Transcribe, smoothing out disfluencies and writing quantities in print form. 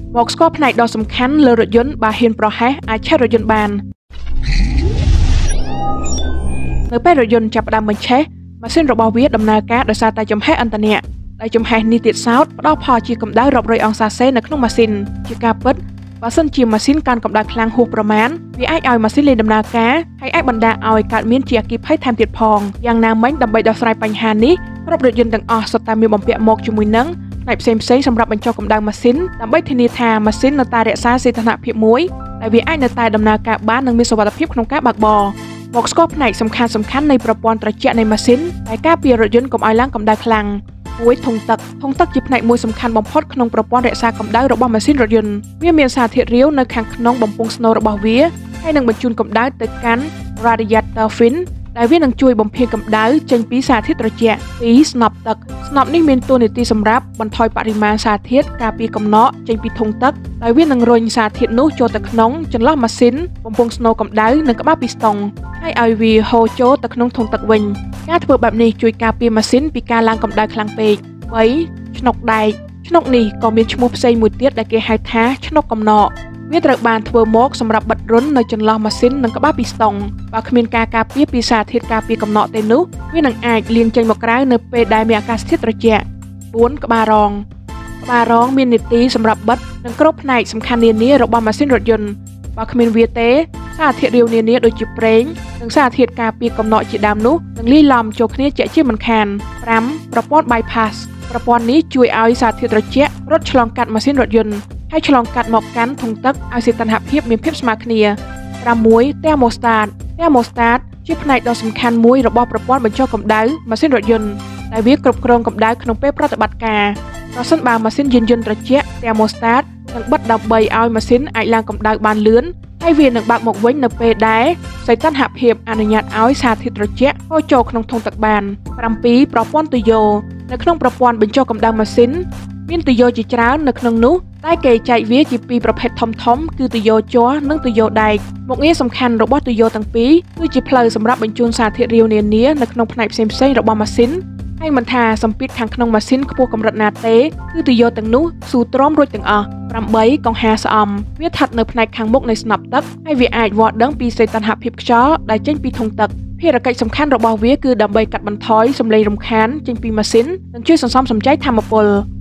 មកស្គាល់ផ្នែកដ៏សំខាន់លើរថយន្តបើហ៊ានប្រហែសអាចឆេះរថយន្តបាននៅពេលរថយន្តចាប់ផ្ដើមបញ្ឆេះម៉ាស៊ីនរបស់វាដំណើរការដោយសារតែចំហេះឥន្ធនៈដែលចំហេះនេះទៀតសោតផ្ដល់ផលជាកម្ដៅរាប់រយអង្សាសេនៅក្នុងម៉ាស៊ីនជាការពិតបើសិនជាម៉ាស៊ីនកើនកម្ដៅខ្លាំងហួសប្រមាណវាអាចឲ្យម៉ាស៊ីនលេងដំណើរការហើយអាចបណ្ដាលឲ្យកើតមានជាអគ្គិភ័យថែមទៀតផងយ៉ាងណាមិញដើម្បីដោះស្រាយបញ្ហានេះគ្រប់រថយន្តទាំងអស់សុទ្ធតែមានបំពាក់មកជាមួយនឹងផ្នែកផ្សេងៗសម្រាប់បញ្ចុះកម្ដៅម៉ាស៊ីនដើម្បីធានាថាម៉ាស៊ីននៅតែរក្សាសីតុណ្ហភាពមួយដែលវាអាចនៅតែដំណើរការបាននិងមានសុវត្ថិភាពក្នុងការបើកបរមកស្គាល់ផ្នែកសំខាន់នៃប្រព័ន្ធត្រជាក់នៃម៉ាស៊ីនដែលការពាររថយន្តកុំឲ្យឡើងកម្ដៅខ្លាំងធុងទឹកជាផ្នែកមួយសំខាន់បំផុតក្នុងប្រព័ន្ធរក្សាកម្ដៅរបស់ម៉ាស៊ីនរថយន្តវាមានសារធាតុរាវនៅខាងក្នុងបំពង់ស្នូលរបស់វាហើយនឹងបញ្ជូនកម្ដៅទៅកាន់ radiator fin ដែលវានឹងជួយបំភាយកម្ដៅចេញពីសារធាតុត្រជាក់ពីស្នប់ទឹកស្នប់នេះមានតួនាទីសម្រាប់បន្ថយបរិមាណសារធាតុការពារកំណកចេញពីធុងទឹកដោយវានឹងរុញសារធាតុនោះចូលទៅក្នុងចន្លោះម៉ាស៊ីនបំពង់ស្នូលកម្ដៅនិងក្បាលពីស្តុងហើយឲ្យវាហូរចូលទៅក្នុងធុងទឹកវិញការធ្វើបែបនេះជួយការពារម៉ាស៊ីនពីការឡើងកម្ដៅខ្លាំងពេក3ឆ្នុកដែកឆ្នុកនេះក៏មានឈ្មោះផ្សេងមួយទៀតដែលគេហៅថាឆ្នុកកំណកវាត្រូវបានធ្វើមកសម្រាប់បិទរន្ធនៅចន្លោះម៉ាស៊ីននិងក្បាលពីស្តុងបើគ្មានការការពារពីសារធាតុការពារកំណកទេនោះវានឹងអាចលាងចេញមកក្រៅនៅពេលដែលមានអាកាសធាតុត្រជាក់4ក្បាលរងមាននីតិសម្រាប់បិទនិងគ្រប់ផ្នែកសំខាន់នានារបស់ម៉ាស៊ីនរថយន្តបើគ្មានវាទេសារធាតុរាវនានាដូចជាប្រេងនិងសារធាតុការពារកំណកជាដើមនោះនឹងលាយឡំចូលគ្នាជាក់ជាមិនខាន5ប្រព័ន្ធ bypass ប្រព័ន្ធនេះជួយឲ្យសារធាតុត្រជាក់រត់ឆ្លងកាត់ម៉ាស៊ីនរថយន្តហើយឆ្លងកាត់មកកាន់ធុងទឹកឲ្យសីតុណ្ហភាពមានភាពស្មើគ្នា6 thermostat ជាផ្នែកដ៏សំខាន់មួយរបស់ប្រព័ន្ធបញ្ចុះកម្ដៅម៉ាស៊ីនរថយន្តដែលវាគ្រប់គ្រងកម្ដៅក្នុងពេលប្រតិបត្តិការប្រសិនបើម៉ាស៊ីនយានយន្តត្រជាក់ thermostat នឹងបិទដើម្បីឲ្យម៉ាស៊ីនអាចឡើងកម្ដៅបានលឿនហើយវានឹងបើកមកវិញនៅពេលដែលសីតុណ្ហភាពអនុញ្ញាតឲ្យសារធាតុត្រជាក់ហូរចូលក្នុងធុងទឹកបាន7ប្រព័ន្ធទុយោនៅក្នុងប្រព័ន្ធបញ្ចុះកម្ដៅម៉ាស៊ីនមានទុយោជាច្រើននៅក្នុងនោះតែគេចែកវាជាពីរប្រភេទធំគឺទុយោជ័រនិងទុយោដែកមុខងារសំខាន់របស់ទុយោទាំងពីរគឺជាផ្លូវសម្រាប់បញ្ជូនសារធាតុរាវនានានៅក្នុងផ្នែកផ្សេងៗរបស់ម៉ាស៊ីនហើយមិនថាសម្ពាធខាងក្នុងម៉ាស៊ីនខ្ពស់កម្រិតណាទេគឺទុយោទាំងនោះស៊ូទ្រាំរួចទាំងអស់8កង្ហាស្អំវាស្ថិតនៅផ្នែកខាងមុខនៃស្នប់ទឹកហើយវាអាចវាស់ដឹងពីសីតុណ្ហភាពខ្យល់ដែលចេញពីធុងទឹកភារកិច្ចសំខាន់របស់វាគឺដើម្បីកាត់បន្ថយសំឡេងរំខានចេញពីម៉ាស៊ីននិងជួយសន្សំសំចៃថាមពល